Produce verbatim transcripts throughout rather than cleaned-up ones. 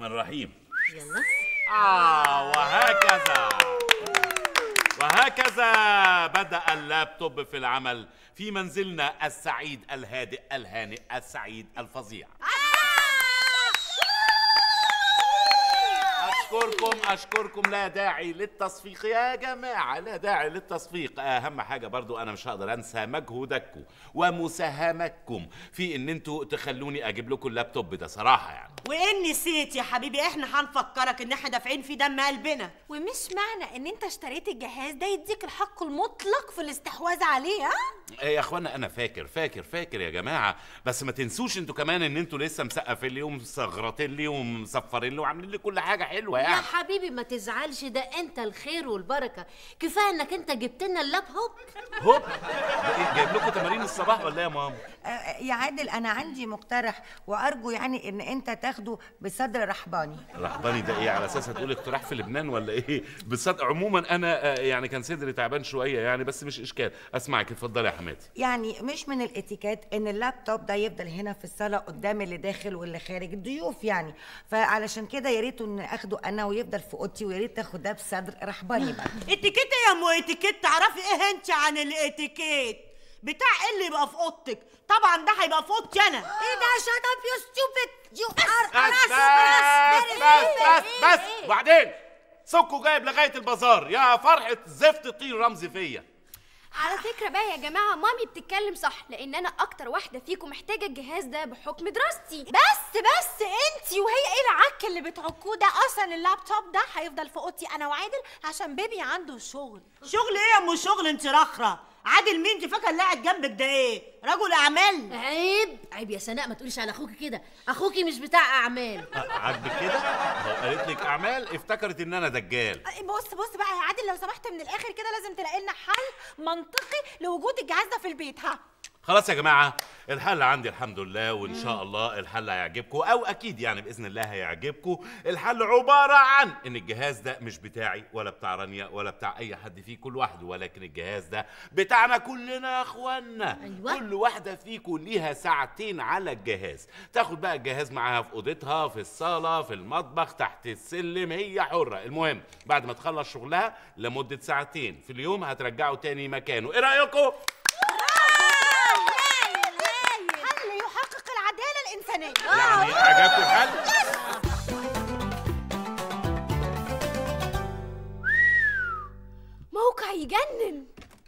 الرحيم. يلا. آه وهكذا وهكذا بدأ اللابتوب في العمل في منزلنا السعيد الهادئ الهانئ السعيد الفظيع. أشكركم أشكركم لا داعي للتصفيق يا جماعة، لا داعي للتصفيق. أهم حاجة برضو أنا مش هقدر أنسى مجهودكم ومساهمتكم في إن أنتوا تخلوني أجيب لكم اللابتوب ده صراحة يعني. وإن نسيت يا حبيبي إحنا هنفكرك إن إحنا دافعين فيه دم قلبنا. ومش معنى إن أنت اشتريت الجهاز ده يديك الحق المطلق في الاستحواذ عليه. ها؟ إيه يا إخوانا أنا فاكر فاكر فاكر يا جماعة، بس ما تنسوش أنتوا كمان إن أنتوا لسه مسقفين لي ومصغرطين لي ومصفرين لي وعاملين لي كل حاجة حلوة يعني. يا حبيبي ما تزعلش، ده انت الخير والبركه، كفايه انك انت جبت لنا اللاب هوب. هوب ده إيه جايب لكم تمارين الصباح ولا ايه يا ماما؟ آه يا عادل انا عندي مقترح وارجو يعني ان انت تاخده بصدر رحباني. رحباني ده ايه؟ على اساس هتقول اقتراح في لبنان ولا ايه؟ بصدق عموما انا آه يعني كان صدري تعبان شويه يعني، بس مش اشكال. اسمعك اتفضلي يا حماتي. يعني مش من الاتيكيت ان اللابتوب ده يفضل هنا في الصاله قدام اللي داخل واللي خارج الضيوف يعني، فعلشان كده يا ريت ان اخده انا ويفضل في اوضتي، ويا ريت تاخد ده بصدر رحباني بقى. اتيكيت يا ام اتيكيت؟ تعرفي ايه انت عن الاتيكيت؟ بتاع ايه اللي يبقى في اوضتك؟ طبعا ده هيبقى في اوضتي انا. ايه ده؟ شut up you stupid you are بس بس بس بس بس وبعدين سكوا جايب لغايه البازار يا فرحه زفت طين رمزي فيا. على فكرة بقى يا جماعة مامي بتتكلم صح، لأن أنا أكتر واحدة فيكم محتاجة الجهاز ده بحكم دراستي. بس بس انتي وهي ايه العك اللي بتعكوه ده؟ اصلا اللابتوب ده هيفضل في اوضتي انا وعادل عشان بيبي عنده شغل. شغل ايه يا ام شغل؟ انت رخرة. عادل مين؟ انت فاكر اللي قاعد جنبك ده ايه؟ رجل اعمال. عيب عيب يا سناء، ما تقوليش على اخوكي كده، اخوكي مش بتاع اعمال. عاجبك كده؟ هو قالت لك اعمال افتكرت ان انا دجال. بص بص بقى يا عادل لو سمحت من الاخر كده لازم تلاقي لنا حل منطقي لوجود الجهاز ده في البيت. ها خلاص يا جماعه الحل عندي الحمد لله، وان شاء الله الحل هيعجبكم، او اكيد يعني باذن الله هيعجبكم. الحل عباره عن ان الجهاز ده مش بتاعي ولا بتاع رانيا ولا بتاع اي حد فيه كل واحد، ولكن الجهاز ده بتاعنا كلنا يا اخوانا. أيوة. كل واحده فيكم ليها ساعتين على الجهاز، تاخد بقى الجهاز معاها في اوضتها، في الصاله، في المطبخ، تحت السلم، هي حره. المهم بعد ما تخلص شغلها لمده ساعتين في اليوم هترجعه تاني مكانه. ايه رايكم؟ يعني عجبكم الحل؟ موقع يجنن.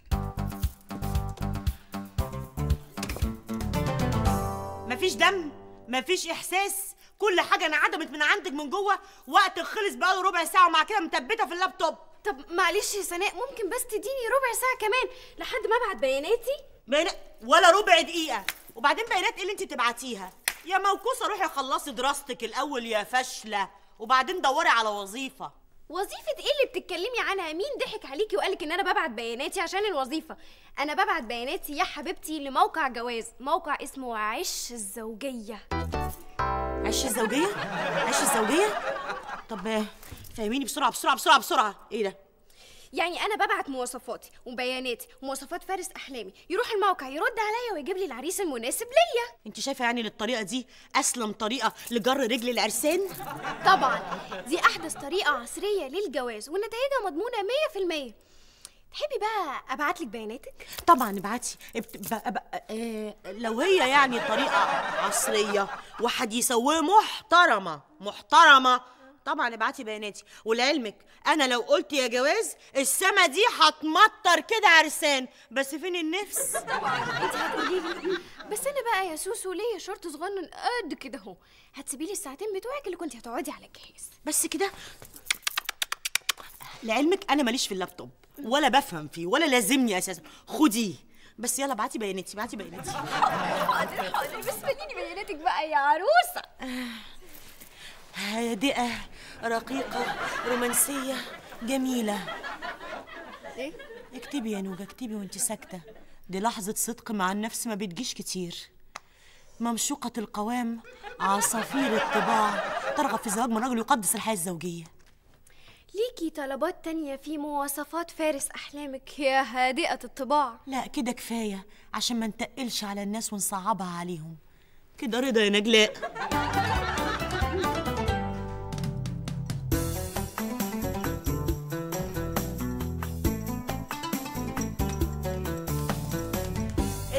مفيش دم، مفيش احساس، كل حاجه انعدمت من عندك من جوه. وقتك خلص بقاله ربع ساعه ومع كده مثبته في اللابتوب. طب معلش يا سناء ممكن بس تديني ربع ساعة كمان لحد ما ابعت بياناتي؟ بيانات ولا ربع دقيقه. وبعدين بيانات ايه اللي انت بتبعتيها؟ يا موكوسه روحي خلصي دراستك الاول يا فاشله، وبعدين دوري على وظيفه. وظيفة ايه اللي بتتكلمي عنها؟ مين ضحك عليكي وقالك ان انا ببعت بياناتي عشان الوظيفة؟ انا ببعت بياناتي يا حبيبتي لموقع جواز، موقع اسمه عش الزوجية. عش الزوجية؟ عش الزوجية؟ طب فهميني بسرعة بسرعة بسرعة بسرعة، ايه ده؟ يعني انا ببعت مواصفاتي وبياناتي ومواصفات فارس احلامي، يروح الموقع يرد عليا ويجيب لي العريس المناسب ليا. انت شايفه يعني الطريقه دي اسلم طريقه لجر رجل العرسان؟ طبعا دي احدث طريقه عصريه للجواز ونتائجها مضمونه مية في المية. تحبي بقى ابعت لك بياناتك؟ طبعا ابعتي. آه لو هي يعني طريقه عصريه وحديثه ومحترمه محترمه طبعا ابعتي بياناتي. ولعلمك انا لو قلت يا جواز السما دي هتمطر كده عرسان، بس فين النفس؟ طبعا انت هتقولي لي، بس انا بقى يا سوسو ليا شرط صغنن قد كده اهو، هتسيبي لي الساعتين بتوعك اللي كنت هتقعدي على الجهاز بس كده. لعلمك انا ماليش في اللابتوب ولا بفهم فيه ولا لازمني اساسا. خديه بس يلا ابعتي بياناتي ابعتي بياناتي. حاضر حاضر بس فنيني بياناتك بقى يا عروسه. هادئة رقيقة رومانسية جميلة. ايه؟ اكتبي يا نوجة اكتبي وانت ساكتة، دي لحظة صدق مع النفس ما بتجيش كتير. ممشوقة القوام عصافير الطباع ترغب في الزواج من رجل يقدس الحياة الزوجية. ليكي طلبات تانية في مواصفات فارس أحلامك يا هادئة الطباع؟ لا كده كفاية عشان ما نتقلش على الناس ونصعبها عليهم. كده رضا يا نجلاء.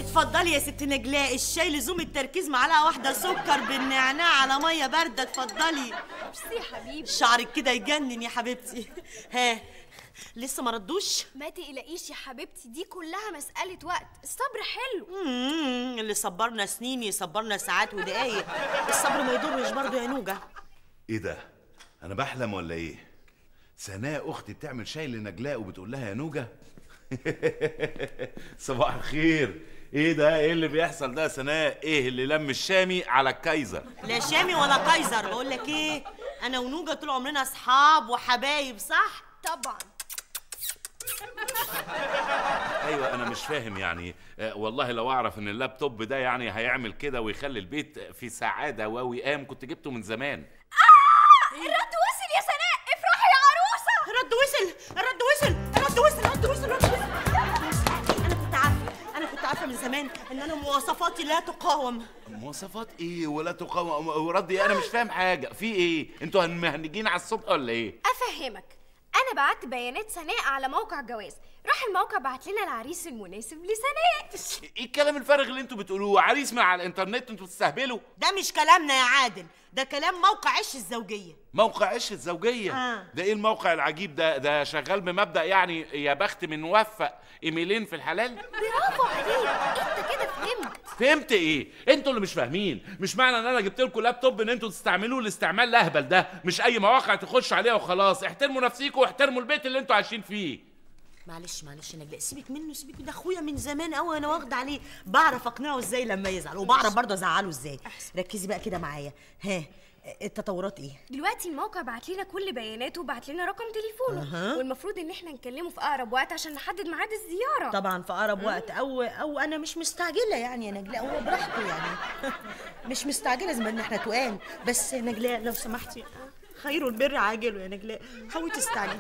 اتفضلي يا ست نجلاء، الشاي لزوم التركيز، معلقه واحده سكر بالنعناع على ميه بارده. اتفضلي. ميرسي يا حبيبي. شعرك كده يجنن يا حبيبتي. ها لسه ما ردوش؟ ما تقلقيش يا حبيبتي، دي كلها مسألة وقت، الصبر حلو. امم اللي صبرنا سنين يصبرنا ساعات ودقايق، الصبر ما يضرش برضه يا نوجة. ايه ده؟ انا بحلم ولا ايه؟ سناء اختي بتعمل شاي لنجلاء وبتقول لها يا نوجة؟ صباح الخير. ايه ده؟ ايه اللي بيحصل ده يا سناء؟ ايه اللي لم الشامي على الكايزر؟ لا شامي ولا كايزر، بقول لك ايه، انا ونوجة طول عمرنا اصحاب وحبايب، صح؟ طبعا. ايوه انا مش فاهم يعني. آه والله لو اعرف ان اللابتوب ده يعني هيعمل كده ويخلي البيت في سعاده ووئام كنت جبته من زمان. اه الرد وصل يا سناء، افرحي يا عروسه. الرد وصل، الرد وصل، الرد وصل، الرد وصل، الرد وصل. انا كنت عارفه، انا كنت عارفه من زمان ان انا مواصفاتي لا تقاوم. مواصفات ايه ولا تقاوم وردي؟ انا مش فاهم حاجه. في ايه؟ انتوا مهنجين على الصبح ولا ايه؟ افهمك، انا بعت بيانات سناء على موقع جواز، راح الموقع بعت لنا العريس المناسب لسناء. ايه الكلام الفارغ اللي انتوا بتقولوه؟ عريس من على الانترنت؟ انتوا بتستهبلوا. ده مش كلامنا يا عادل، ده كلام موقع عش الزوجيه. موقع عش الزوجيه؟ آه. ده ايه الموقع العجيب ده؟ ده شغال بمبدأ يعني يا بخت من موفق ايميلين في الحلال. برافو عليك، انت كده فهمت. فهمت ايه؟ انتوا اللي مش فاهمين. مش معنى ان انا جبت لكم لابتوب ان انتوا تستعملوه الاستعمال الاهبل ده. مش اي مواقع تخش عليها وخلاص. احترموا نفسيكم واحترموا البيت اللي انتوا عايشين فيه. معلش معلش يا نجلاء، سيبك منه، سيبك، ده اخويا من زمان قوي، انا واخده عليه، بعرف اقنعه ازاي لما يزعل، وبعرف برضه ازعله ازاي. ركزي بقى كده معايا. ها التطورات ايه؟ دلوقتي الموقع بعت لنا كل بياناته وبعت لنا رقم تليفونه. أه. والمفروض ان احنا نكلمه في اقرب وقت عشان نحدد ميعاد الزياره. طبعا في اقرب وقت، او او انا مش مستعجله يعني يا نجلاء، هو براحته يعني. مش مستعجله زي ما ان احنا توقان. بس يا نجلاء لو سمحتي، خير البر عاجله يا نجلاء، حاولي تستعجلي.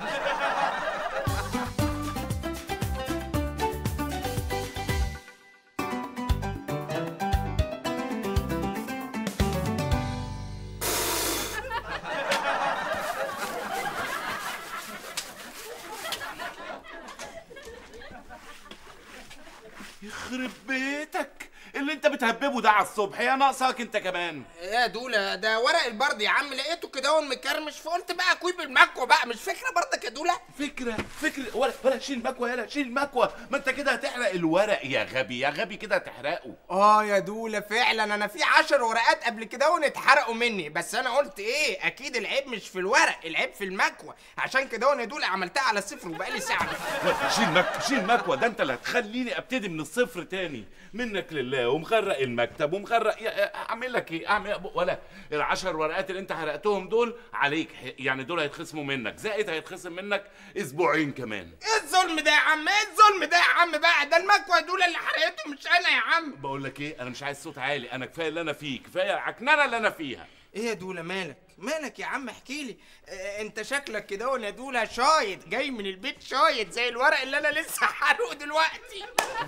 يخرب بيتك اللي انت بتهببه ده على الصبح، يا ناقصك انت كمان. يا دوله ده ورق البرد يا عم، لقيته كده مكرمش فقلت بقى اكوي بالمكوه بقى. مش فكره برضك يا دوله؟ فكره فكره ولا ولا شيل المكوه، يلا شيل المكوه. ما انت كده هتحرق الورق يا غبي، يا غبي كده هتحرقه. اه يا دوله فعلا انا في عشر ورقات قبل كده اتحرقوا مني، بس انا قلت ايه، اكيد العيب مش في الورق، العيب في المكوه. عشان كده يا دوله عملتها على الصفر وبقالي ساعه. شيل مكوه، شيل مكوه، ده انت اللي هتخليني ابتدي من الصفر تاني. منك لله، ومغرق المكتب ومغرق. اعمل لك ايه؟ اعمل ولا العشر ورقات اللي انت حرقتهم دول عليك، يعني دول هيتخصموا منك، زائد هيتخصم منك اسبوعين كمان. ايه الظلم ده يا عم؟ ايه الظلم ده يا عم بقى؟ ده المكوه دول اللي حرقته مش انا يا عم. بقول لك ايه، انا مش عايز صوت عالي، انا كفايه اللي انا فيه، كفايه العكننه اللي انا فيها. ايه يا دوله مالك؟ مالك يا عم احكي لي. اه انت شكلك كده يا دوله شايط، جاي من البيت شايط زي الورق اللي انا لسه حارقه دلوقتي.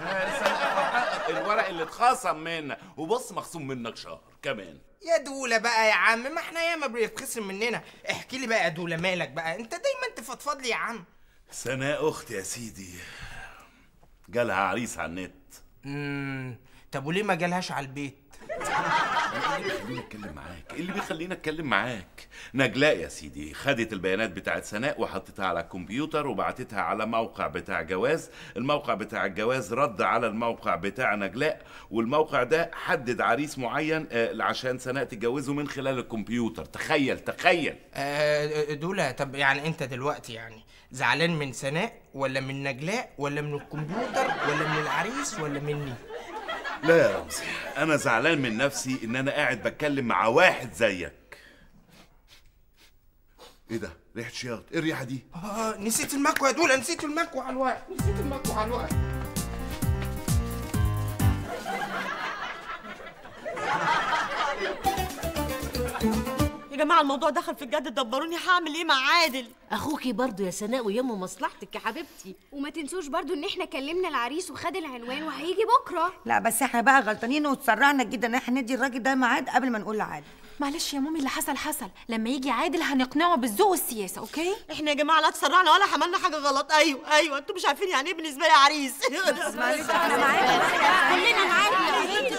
الورق اللي اتخصم منك، وبص مخصوم منك شهر كمان. يا دوله بقى يا عم، ما احنا ياما بيتخصم مننا. احكي لي بقى يا دوله مالك بقى، انت دايما تفضفض لي يا عم. سناء اختي يا سيدي جالها عريس على النت. امم طب وليه ما جالهاش على البيت؟ ايه اللي بيخليني اتكلم معاك؟ ايه اللي بيخليني اتكلم معاك؟ نجلاء يا سيدي خدت البيانات بتاعت سناء وحطتها على الكمبيوتر وبعتتها على موقع بتاع جواز. الموقع بتاع الجواز رد على الموقع بتاع نجلاء، والموقع ده حدد عريس معين عشان سناء تتجوزه من خلال الكمبيوتر. تخيل تخيل. آه دولة، طب يعني انت دلوقتي يعني زعلان من سناء ولا من نجلاء ولا من الكمبيوتر ولا من العريس ولا مني؟ لا يا رمزي، انا زعلان من نفسي ان انا قاعد بتكلم مع واحد زيك. ايه ده؟ ريحه شياط، ايه الريحه دي؟ اه نسيت المكوى يا دوله، نسيت المكوى على الورق، نسيت المكوى على الورق. يا جماعه الموضوع دخل في الجد، دبروني هعمل ايه مع عادل؟ اخوكي برضو يا سناء ويهمه مصلحتك يا حبيبتي. وما تنسوش برضو ان احنا كلمنا العريس وخد العنوان وهيجي بكره. لا بس احنا بقى غلطانين واتسرعنا جدا ان احنا ندي الراجل ده ميعاد قبل ما نقول لعادل. معلش يا مامي، اللي حصل حصل. لما يجي عادل هنقنعه بالذوق والسياسه. اوكي احنا يا جماعه لا تسرعنا ولا عملنا حاجه غلط. ايوه ايوه انتوا مش عارفين يعني ايه بالنسبه لي عريس. معلش انا معاك كلنا معاك يا بنتي.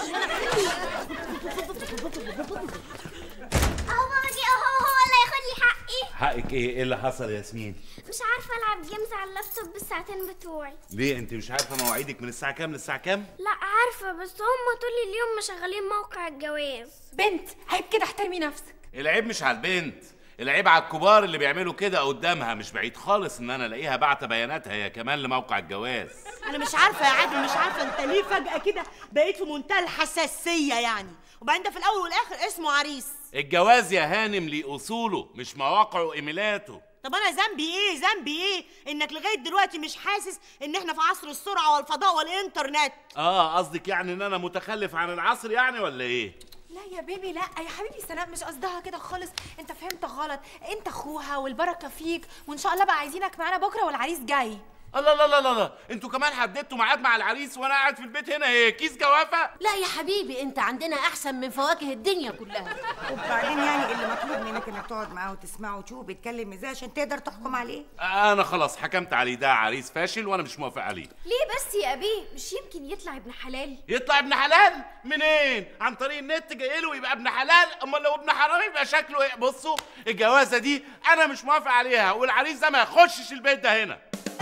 اهو بابا جه اهو، هو اللي هياخد لي حقي. حقك ايه؟ ايه اللي حصل يا ياسمين؟ مش عارفه العب جيمز على اللابتوب بالساعتين بتوعي. ليه انت مش عارفه مواعيدك من الساعه كام للساعه كام؟ لا عارفه، بس هم طول اليوم مشغلين موقع الجواز. بنت عيب كده، احترمي نفسك. العيب مش على البنت، العيب على الكبار اللي بيعملوا كده قدامها. مش بعيد خالص ان انا الاقيها بعت بياناتها هي كمان لموقع الجواز. انا مش عارفه يا عادل، مش عارفه انت ليه فجاه كده بقيت في منتهى الحساسيه يعني. وبعدين ده في الاول والاخر اسمه عريس. الجواز يا هانم ليه اصوله، مش مواقعه وايميلاته. طب انا ذنبي ايه؟ ذنبي ايه انك لغايه دلوقتي مش حاسس ان احنا في عصر السرعه والفضاء والانترنت؟ اه قصدك يعني ان انا متخلف عن العصر يعني ولا ايه؟ لا يا بيبي لا يا حبيبي، سناء مش قصدها كده خالص، انت فهمت غلط. انت اخوها والبركه فيك، وان شاء الله بقى عايزينك معانا بكره والعريس جاي. الله لا لا لا لا، انتوا كمان حددتوا ميعاد مع العريس وانا قاعد في البيت هنا ايه؟ كيس جوافه؟ لا يا حبيبي، انت عندنا احسن من فواكه الدنيا كلها. وبعدين يعني اللي مطلوب منك انك تقعد معاه وتسمعه وتشوفه بيتكلم ازاي عشان تقدر تحكم عليه. انا خلاص حكمت عليه، ده عريس فاشل وانا مش موافق عليه. ليه بس يا ابي؟ مش يمكن يطلع ابن حلال؟ يطلع ابن حلال منين؟ عن طريق النت جاي له يبقى ابن حلال؟ امال لو ابن حرام يبقى شكله ايه؟ بصوا الجوازه دي انا مش موافق عليها، والعريس ده ما يخشش البيت ده هنا.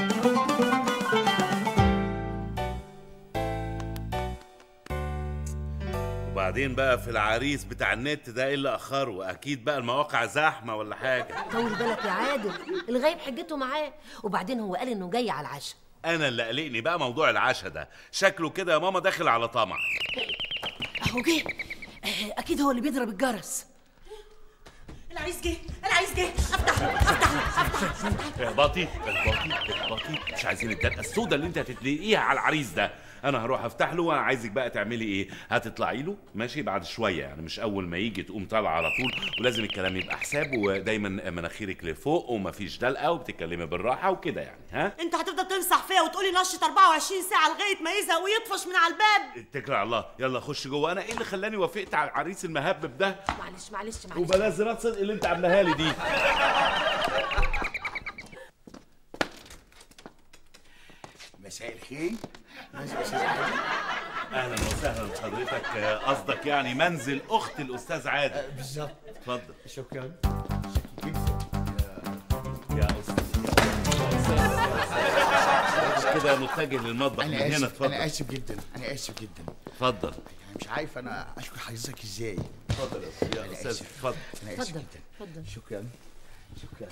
وبعدين بقى في العريس بتاع النت ده ايه اللي اخره؟ اكيد بقى المواقع زحمه ولا حاجه. طول بالك يا عادل، الغايب حجته معاه، وبعدين هو قال انه جاي على العشاء. انا اللي قلقني بقى موضوع العشاء ده، شكله كده يا ماما داخل على طمع. اهو جه، اكيد هو اللي بيضرب الجرس. العريس جه، العريس جه، افتح له افتح له افتح له. اهبطي اهبطي اهبطي، مش عايزين الدلقه السودا اللي انت هتتلاقيها على العريس ده. انا هروح افتح له، وانا عايزك بقى تعملي ايه؟ هتطلعي له ماشي بعد شويه، يعني مش اول ما يجي تقوم طالعه على طول، ولازم الكلام يبقى حساب، ودايما مناخيرك لفوق ومفيش دلقه، وبتتكلمي بالراحه وكده يعني. ها انت هتفضل تنصح فيا وتقولي نشط أربعة وعشرين ساعه لغايه ما يزهق ويطفش من على الباب؟ اتكل على الله، يلا خش جوه. انا ايه اللي خلاني وافقت على العريس المهبب ده؟ معلش معلش معلش، وبلاش زرار صدق اللي انت عاملاها لي دي. مساء الخير. اهلا وسهلا بحضرتك. قصدك يعني منزل اخت الاستاذ عادل؟ بالظبط. اتفضل. شكرا. يا استاذ كده متجه للمطبخ من هنا. اتفضل. انا اسف جدا، انا اسف جدا. اتفضل. يعني مش عارف انا اشكر حضرتك ازاي. اتفضل يا استاذ. اتفضل. انا اسف اتفضل جدا. اتفضل. شكرا شكرا.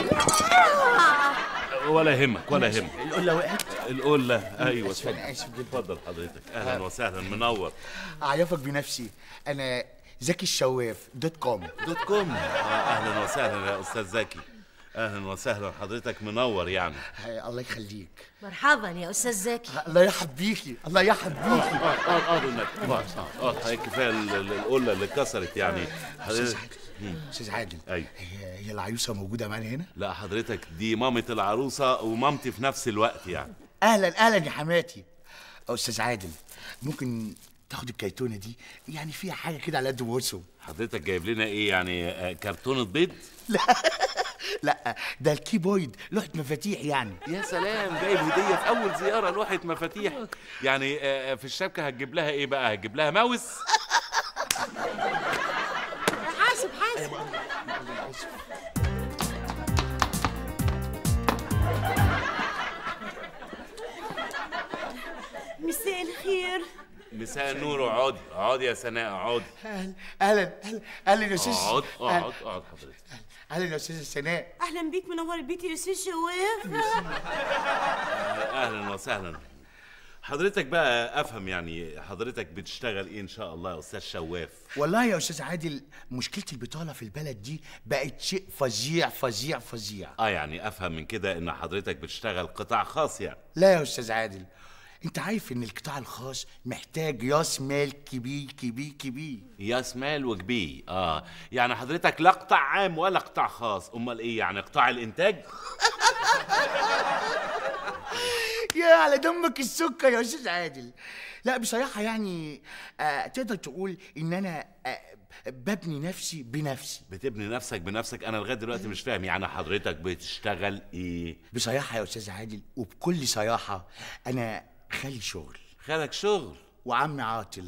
ولا يهمك ولا يهمك. القله وقعت. القله ايوه. اسف انا اسف جدا. اتفضل حضرتك. اهلا وسهلا، منور. اعرفك بنفسي، انا زكي الشواف دوت كوم. دوت كوم. اهلا وسهلا يا استاذ زكي. اهلا وسهلا حضرتك، منور يعني. الله يخليك. مرحبا يا استاذ زكي. الله يرحب بيكي، الله يرحب بيكي. اه اه اه اه اه كفايه القله اللي اتكسرت يعني. استاذ عادل، استاذ عادل، ايوه. هي هي العروسه موجوده معانا هنا؟ لا حضرتك، دي مامة العروسه ومامتي في نفس الوقت يعني. اهلا اهلا يا حماتي. استاذ عادل، ممكن تاخد الكرتونه دي؟ يعني فيها حاجه كده على قد بوسه. حضرتك جايب لنا ايه يعني؟ كرتونه بيض؟ لا لا، ده الكيبورد، لوحه مفاتيح يعني. يا سلام، جايب هديه في اول زياره لوحه مفاتيح يعني. في الشبكه هتجيب لها ايه بقى؟ هتجيب لها ماوس؟ حاسب حاسب. مساء الخير. مساء النور. اقعدي اقعدي يا سناء، اقعدي. اهلا اهلا اهلا اهلا يا استاذ. اقعد اقعد اقعد حضرتك. اهلا يا استاذ سناء. اهلا بيك، منور البيت يا استاذ شواف. اهلا وسهلا. حضرتك بقى افهم يعني، حضرتك بتشتغل ايه ان شاء الله يا استاذ شواف؟ والله يا استاذ عادل، مشكله البطاله في البلد دي بقت شيء فظيع فظيع فظيع. اه يعني افهم من كده ان حضرتك بتشتغل قطاع خاص يعني؟ لا يا استاذ عادل، انت عارف ان القطاع الخاص محتاج راس مال كبير كبير كبير. راس مال وكبير. اه يعني حضرتك لا قطاع عام ولا قطاع خاص، امال ايه يعني؟ قطاع الانتاج؟ يا على دمك السكر يا استاذ عادل. لا بصراحه يعني، آه تقدر تقول ان انا آه ببني نفسي بنفسي. بتبني نفسك بنفسك؟ انا لغايه دلوقتي مش فاهم، يعني حضرتك بتشتغل ايه؟ بصراحه يا استاذ عادل وبكل صراحه انا خالي شغل. خالك شغل وعمي عاطل.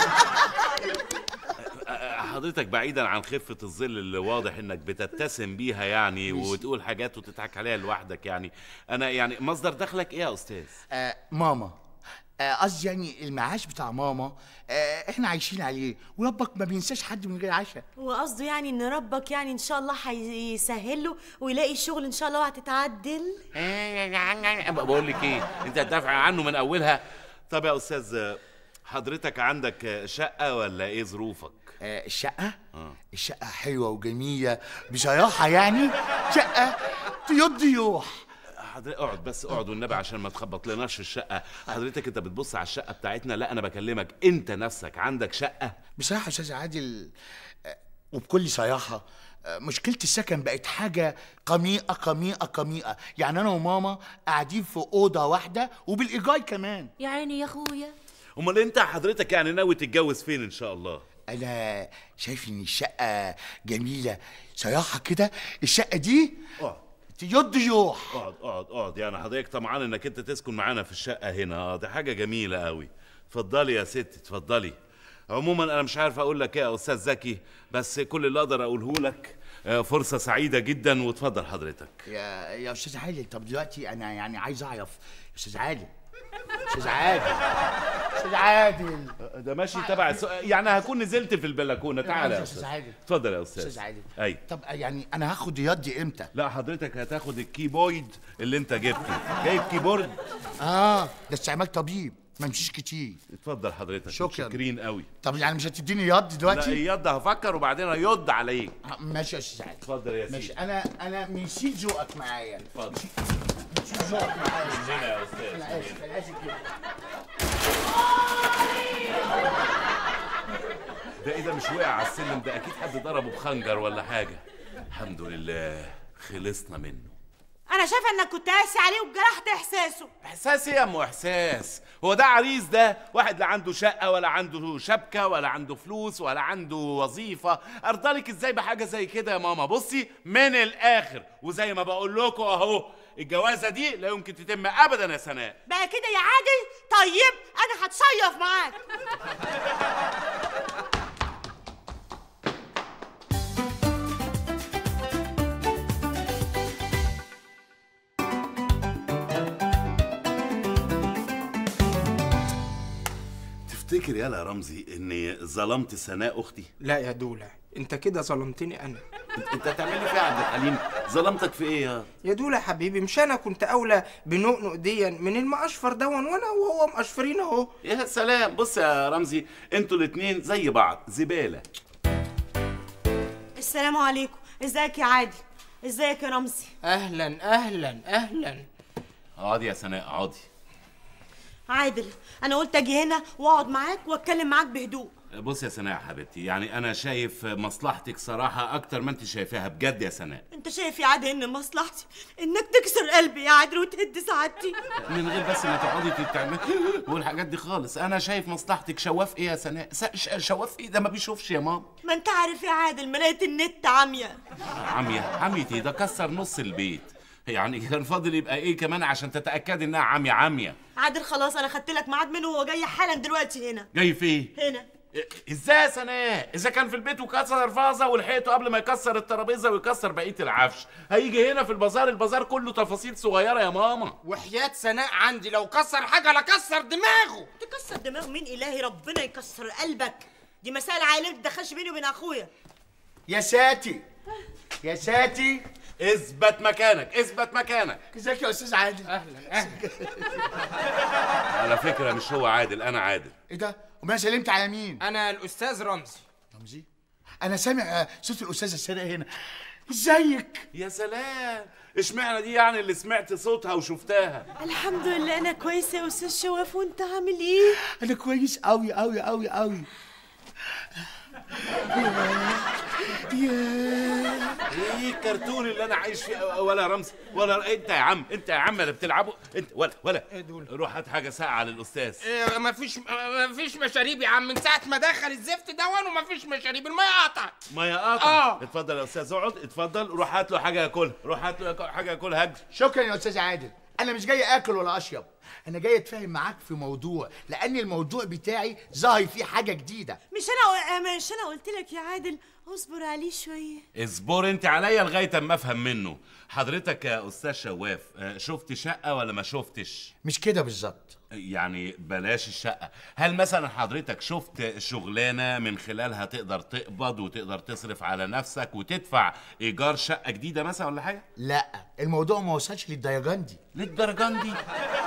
حضرتك بعيدا عن خفة الظل اللي واضح انك بتتسم بيها يعني وتقول حاجات وتضحك عليها لوحدك، يعني انا يعني مصدر دخلك ايه يا استاذ؟ آه ماما، قصدي آه يعني المعاش بتاع ماما آه احنا عايشين عليه، وربك ما بينساش حد من غير عشاء. هو قصده يعني ان ربك يعني ان شاء الله هيسهل له ويلاقي شغل ان شاء الله وهتتعدل. بقول لك ايه، انت هتدافع عنه من اولها. طب يا استاذ حضرتك عندك شقة ولا ايه ظروفك؟ آه الشقة؟ آه. الشقة حلوة وجميلة بصراحة، يعني شقة طيور ضيوح. حضرتك اقعد بس اقعد والنبي عشان ما تخبط لناش في الشقة. حضرتك انت بتبص على الشقة بتاعتنا؟ لا انا بكلمك انت نفسك، عندك شقة؟ بصراحة يا استاذ عادل آه وبكل صراحة آه مشكلة السكن بقت حاجة قميئة قميئة قميئة، يعني انا وماما قاعدين في أوضة واحدة وبالإيجار كمان. يا عيني يا اخويا. امال انت حضرتك يعني ناوي تتجوز فين ان شاء الله؟ انا شايف ان الشقه جميله صراحه كده. الشقه دي اقعد تيض ضيوح. اقعد اقعد اقعد يعني حضرتك طمعان انك انت تسكن معانا في الشقه هنا؟ اه دي حاجه جميله قوي. اتفضلي يا ست اتفضلي. عموما انا مش عارف اقول لك ايه يا استاذ زكي، بس كل اللي اقدر اقوله لك فرصه سعيده جدا، واتفضل حضرتك. يا يا استاذ عادل، طب دلوقتي انا يعني عايز اعرف يا استاذ عادل استاذ عادل استاذ عادل ده ماشي تبع السؤال، يعني هكون نزلت في البلكونه. تعالى يا استاذ عادل. اتفضل يا استاذ. استاذ عادل. اي طب يعني انا هاخد يدي امتى؟ لا حضرتك هتاخد الكيبورد اللي انت جبته. جايب كيبورد؟ اه ده استعمال طبيب ما يمشيش كتير. اتفضل حضرتك. شكرا. شاكرين قوي. طب يعني مش هتديني يد دلوقتي؟ لا يد هفكر وبعدين هيض عليك. ماشي يا استاذ عادل. اتفضل يا سيدي. ماشي. انا انا مشيت ذوقك معايا. اتفضل. مشيت ذوقك معايا. هنا يا استاذ. انا اسف انا اسف جدا. ده ايه ده؟ مش وقع على السلم ده، اكيد حد ضربه بخنجر ولا حاجه. الحمد لله خلصنا منه. انا شايفه انك كنت قاسي عليه وجرحت احساسه. احساس ايه يا ام احساس؟ هو ده عريس ده؟ واحد لا عنده شقه ولا عنده شبكه ولا عنده فلوس ولا عنده وظيفه، ارضالك ازاي بحاجه زي كده يا ماما؟ بصي من الاخر، وزي ما بقول لكم اهو الجوازه دي لا يمكن تتم ابدا يا سناء. بقى كده يا عادل؟ طيب انا هتصيف معاك. تفتكر يالا يا رمزي اني ظلمت سناء اختي؟ لا يا دولة، انت كده ظلمتني انا. انت هتعمل لي فيها عبد الحليم؟ ظلمتك في ايه يا يا دولة حبيبي؟ مش انا كنت اولى بنقنق ديا من المقشفر دون، وانا وهو مقشفرين اهو. يا سلام. بص يا رمزي انتوا الاتنين زي بعض، زباله. السلام عليكم. ازيك يا عادل؟ ازيك يا رمزي؟ اهلا اهلا اهلا. اقعدي يا سناء اقعدي. عادل انا قلت اجي هنا واقعد معاك واتكلم معاك بهدوء. بص يا سناء يا حبيبتي، يعني انا شايف مصلحتك صراحه اكتر ما انت شايفاها بجد يا سناء. انت شايف يا عادل ان مصلحتي انك تكسر قلبي يا عادل وتهد سعادتي؟ من غير بس ما تقعدي تعملي والحاجات دي خالص. انا شايف مصلحتك. شواف ايه يا سناء؟ شواف ايه ده؟ ما بيشوفش يا ماما. ما انت عارف يا عادل مرايه النت عمية. عمية؟ عميتي ده كسر نص البيت، يعني كان فاضل يبقى ايه كمان عشان تتاكدي انها عمية عمية. عادل خلاص انا خدت لك ميعاد منه وهو جاي حالا دلوقتي هنا. جاي فين؟ هنا. ازاي يا سناء؟ اذا كان في البيت وكسر فازه ولحقته قبل ما يكسر الترابيزه ويكسر بقيه العفش، هيجي هنا في البازار؟ البازار كله تفاصيل صغيره يا ماما. وحياة سناء عندي لو كسر حاجه لكسر دماغه. تكسر دماغ مين؟ الهي ربنا يكسر قلبك. دي مسائل عائليه ما تدخلش بيني وبين اخويا. يا ساتي يا ساتي اثبت مكانك اثبت مكانك. ازيك يا استاذ عادل؟ اهلا اهلا. على فكره مش هو عادل، انا عادل. ايه ده؟ وما سلمت على مين؟ انا الاستاذ رمزي. رمزي؟ انا سامع صوت الاستاذه السناء هنا. ازيك؟ يا سلام، اشمعنى دي يعني اللي سمعت صوتها وشفتها؟ الحمد لله انا كويسه يا استاذ شواف، وانت عامل ايه؟ انا كويس قوي قوي قوي قوي. يا ايه الكرتون اللي انا عايش فيه؟ ولا رمزي ولا انت يا عم، انت يا عم اللي بتلعبوا انت ولا ولا روح هات حاجه ساقعه للاستاذ. إيه مفيش مفيش مشاريب يا عم من ساعه ما دخل الزفت دون ومفيش مشاريب، الميه قطعت. ميه قطعت؟ اه اتفضل يا استاذ اقعد، اتفضل روح هات له حاجه ياكلها، روح هات له حاجه ياكلها هجري. شكرا يا استاذ عادل، انا مش جاي اكل ولا اشرب، انا جاي اتفاهم معاك في موضوع، لان الموضوع بتاعي ظاهر فيه حاجه جديده. مش انا مش انا قلت لك يا عادل اصبر عليه شويه؟ اصبر انت عليا لغايه اما افهم منه. حضرتك يا استاذ شواف شفت شقه ولا ما شفتش؟ مش كده بالظبط، يعني بلاش الشقه. هل مثلا حضرتك شفت شغلانه من خلالها تقدر تقبض وتقدر تصرف على نفسك وتدفع ايجار شقه جديده مثلا ولا حاجه؟ لا الموضوع ما وصلش للدرجان دي. للدرجان دي؟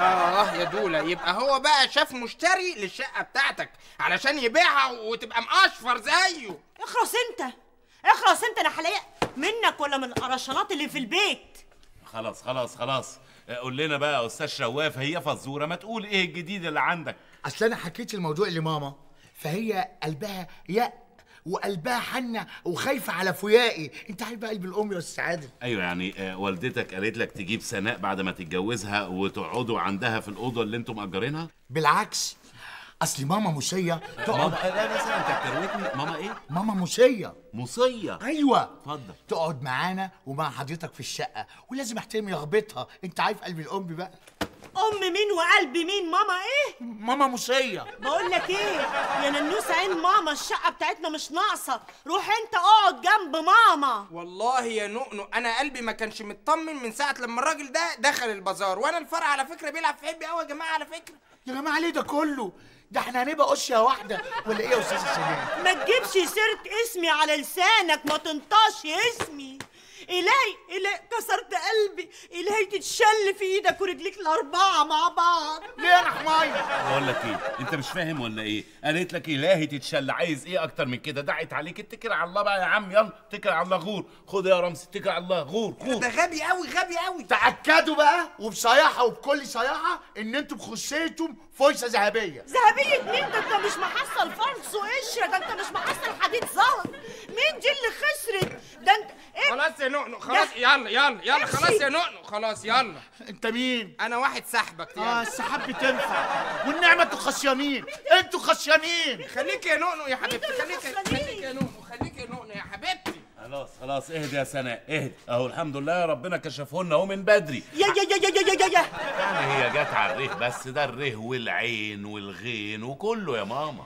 اه يا دوله، يبقى هو بقى شاف مشتري للشقه بتاعتك علشان يبيعها وتبقى مقشفر زيه. اخرس انت، اخرس انت، انا حلاقي منك ولا من القرشانات اللي في البيت. خلاص خلاص خلاص، قول لنا بقى يا استاذ شواف، هي فزوره ما تقول ايه الجديد اللي عندك؟ اصل انا حكيت الموضوع لماما، فهي قلبها يأ وقلبها حنة وخايفة على فيائي، انت عارف بقى قلب الام يا استاذ عادل. ايوه يعني آه والدتك قالت لك تجيب سناء بعد ما تتجوزها وتقعدوا عندها في الاوضه اللي انتم مأجرينها؟ بالعكس، اصل ماما موصيه تقعد. ماما لا بس انت بتروتني. ماما ايه؟ ماما موصيه. موصيه؟ ايوه اتفضل. تقعد معانا ومع حضرتك في الشقه، ولازم احترم رغبتها، انت عارف قلب الام بقى. ام مين وقلب مين؟ ماما ايه؟ ماما موصيه. بقول لك ايه يا ننوس عين ماما، الشقه بتاعتنا مش ناقصه، روح انت اقعد جنب ماما. والله يا نؤنو انا قلبي ما كانش مطمن من ساعه لما الراجل ده دخل البازار، وانا الفرع على فكره بيلعب في حبي قوي يا جماعه. على فكره يا جماعه ليه ده كله؟ ده احنا هنبقى قشيه واحده ولا ايه يا استاذ سليم؟ ما تجيبش سيره اسمي على لسانك، ما تنطش اسمي. إلهي إلهي كسرت قلبي، إلهي تتشل في إيدك ورجليك الأربعة مع بعض. ليه أنا حماية؟ بقول لك إيه، أنت مش فاهم ولا إيه؟ قالت لك إلهي تتشل، عايز إيه أكتر من كده؟ دعت عليك، اتكل على الله بقى يا عم، يلا اتكل على الله. غور، خد يا رمزي اتكل على الله، غور غور. ده غبي قوي غبي قوي. تأكدوا بقى وبصياحة وبكل صياحة إن أنتم خشيتم فرصة ذهبية. ذهبية مين؟ ده أنت مش محصل فرص وقشرة، ده أنت مش محصل حديد زهر. مين دي اللي خسرت؟ ده أنت إيه؟ خلاص يا نؤنو خلاص، يلا يلا يلا خلاص يا نؤنو خلاص يلا. انت مين؟ انا واحد صاحبك. اه السحاب بتنفع والنعمه، انتوا خشيانين، انتوا خشيانين. خليك يا نؤنو يا حبيبتي، خليك خليك يا نؤنو، خليك يا نؤنو يا حبيبتي. خلاص خلاص اهدي يا سناء اهدي، اهو الحمد لله ربنا كشفهن اهو من بدري. يا يا يا يا يا يا يا يعني هي جت على الريه بس، ده الريه والعين والغين وكله يا ماما.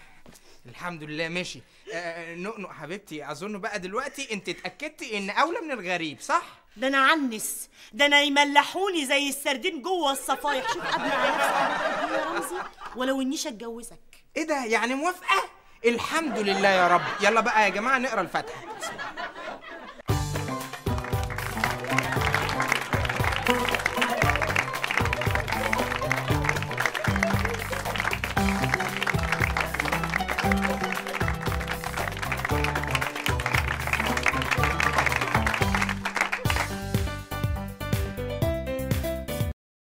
الحمد لله ماشي. آه نؤنو حبيبتي، اظن بقى دلوقتي انت اتاكدتي ان اولى من الغريب صح؟ ده انا عنس، ده انا يملحوني زي السردين جوه الصفايح. شوف قبل على نفسك يا رمزي، ولو انيش اتجوزك. ايه ده يعني موافقه؟ الحمد لله يا رب. يلا بقى يا جماعه نقرا الفاتحه.